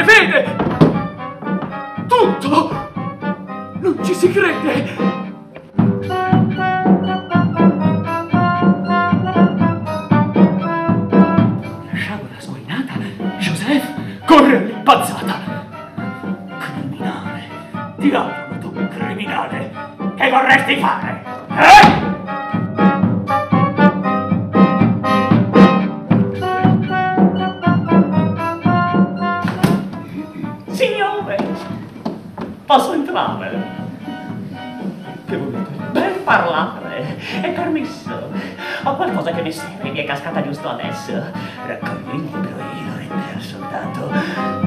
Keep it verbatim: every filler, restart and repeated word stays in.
vede! Tutto! Non ci si crede! Corre all'impazzata! Criminale! Diavolo, tu criminale! Che vorresti fare? Eh? Signore! Posso entrare? Che volete? Per parlare! È permesso! Ho qualcosa che mi serve, mi è cascata giusto adesso. Raccogli il libro e io renderò soldato.